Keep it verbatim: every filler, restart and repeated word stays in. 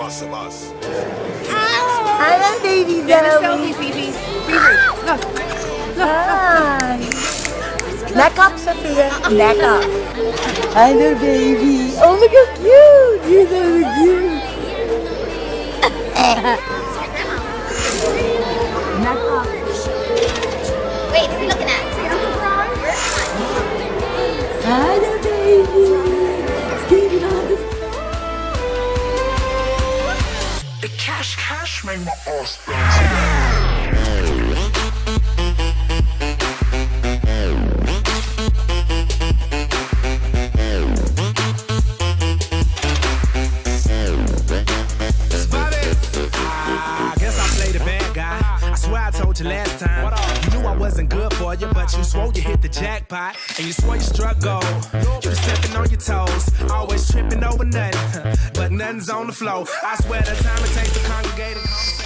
boss of us. Hello, baby Zoe. Selfie, Phoebe. Phoebe, look. Hi. Neck up, Sophia. Neck up. Hello, baby. Oh, look how cute. You're so cute. Neck up. Wait, what are you looking at? Hello, baby. Steven on the The cash, cash made my ass dance. I told you last time, you knew I wasn't good for you, but you swore you hit the jackpot, and you swore you struck gold. You were stepping on your toes, always tripping over nothing, but nothing's on the floor. I swear the time it takes to congregate and conversate.